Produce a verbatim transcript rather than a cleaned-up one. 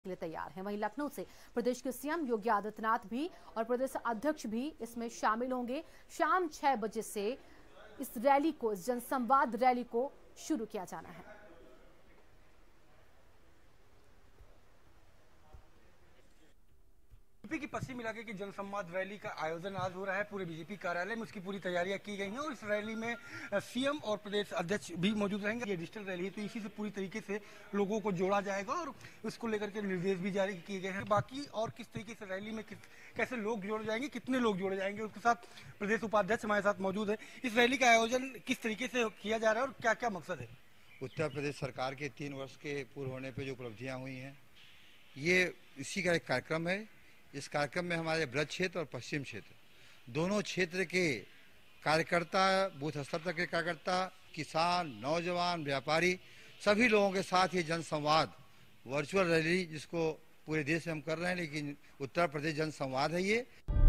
के लिए तैयार हैं। वहीं लखनऊ से प्रदेश के सीएम योगी आदित्यनाथ भी और प्रदेश अध्यक्ष भी इसमें शामिल होंगे। शाम छह बजे से इस रैली को, इस जनसंवाद रैली को शुरू किया जाना है। यूपी की पश्चिम इलाके की जनसंवाद रैली का आयोजन आज हो रहा है पूरे बीजेपी कार्यालय में। उसकी पूरी तैयारियां की गई हैं और इस रैली में सीएम और प्रदेश अध्यक्ष भी मौजूद रहेंगे। ये डिजिटल रैली है तो इसी से पूरी तरीके से लोगों को जोड़ा जाएगा और इसको लेकर के निर्देश भी जारी किए गए हैं। बाकी और किस तरीके से रैली में कैसे लोग जोड़े जाएंगे, कितने लोग जोड़े जाएंगे, उसके साथ प्रदेश उपाध्यक्ष हमारे साथ मौजूद है। इस रैली का आयोजन किस तरीके से किया जा रहा है और क्या क्या मकसद है? उत्तर प्रदेश सरकार के तीन वर्ष के पूर्ण होने पर जो उपलब्धियां हुई हैं, ये इसी का एक कार्यक्रम है। इस कार्यक्रम में हमारे ब्रज क्षेत्र और पश्चिम क्षेत्र दोनों क्षेत्र के कार्यकर्ता, बूथ स्तर तक के कार्यकर्ता, किसान, नौजवान, व्यापारी, सभी लोगों के साथ ये जनसंवाद वर्चुअल रैली, जिसको पूरे देश में हम कर रहे हैं, लेकिन उत्तर प्रदेश जनसंवाद है ये।